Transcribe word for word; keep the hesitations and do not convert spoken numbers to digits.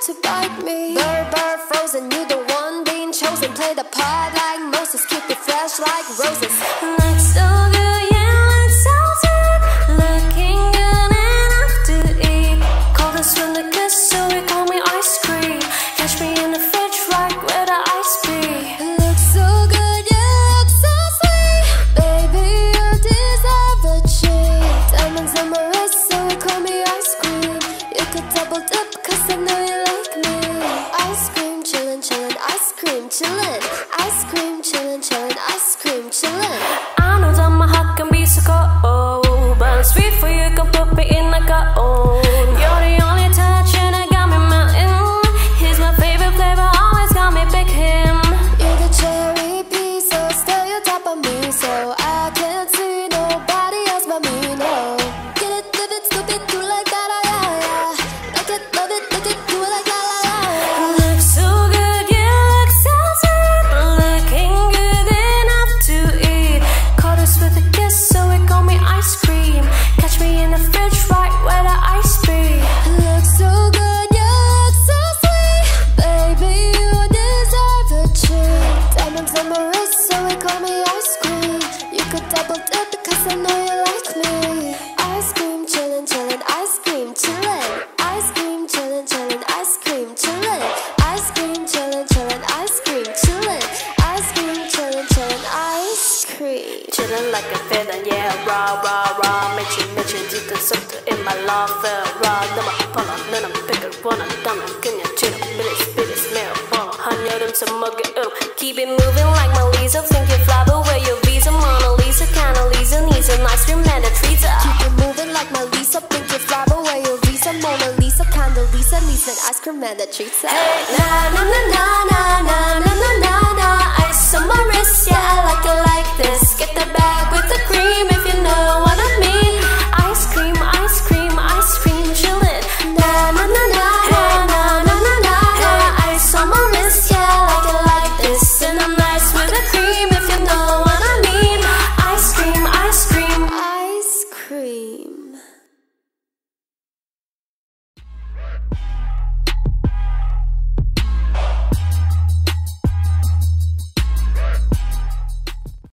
to bite me. Burr, burr, frozen, you the one being chosen. Play the part like Moses, keep it fresh like roses. Looks so good, yeah, looks so sweet. Looking good enough to eat. Coldest when the kiss, so they call me ice cream. Catch me in the fridge, right where the ice be. Looks so good, yeah, looks so sweet. Baby, you deserve a treat. Diamonds on my wrist, so they call me ice cream. You could double dip, cause I know you like me. Ice cream, chillin', chillin', ice cream, chillin'. Ice cream, chillin', chillin', ice cream, chillin'. I know that my heart can be so cold, but it's sweet for you, can put me in like a oh. You're the only touch and it got me melting. He's my favorite flavor, always got me pick him. You're the cherry piece, so stay on top of me, so I can't see nobody else but me, no. Get it, live it, stupid, do it like that, ah, yeah, yeah. Like it, love it, look it, do it like la la la, yeah. Looks so good, yeah, looks so sweet. Looking good enough to eat. Caught us with a kiss, so it call me ice cream. Catch me in the fridge, right where the ice be. Looks so good, yeah, looks so sweet. Baby, you deserve a treat. Diamonds on my wrist, so it call me ice cream. You could double dip because I know you like me. Ice cream, chillin', chillin', ice cream, chillin'. Ice cream, chillin', chillin', ice cream, chillin'. Ice cream, chillin', chillin', ice cream, chillin'. Ice cream, chillin', chillin', ice cream. Chillin' like a feather, yeah, raw, raw, raw. 매치, 매치, 짙은 속도 in my love feel raw. 너만 follow, 너는 picker 원한다면 그냥 치러. Bilis, bilis, 매우 follow. 한여름 써먹여 um. Keep it moving like my Lisa. Think you fly, but where your visa? Mona Lisa, kinda Lisa, needs an ice cream and a treat. Keep it moving like my Lisa. Think you fly, but where your visa? Mona Lisa, kinda Lisa, needs an ice cream and a treat. Hey, na na na na na na na na na na. Ice on my wrist, yeah, I like it like this. Get the bag with the cream.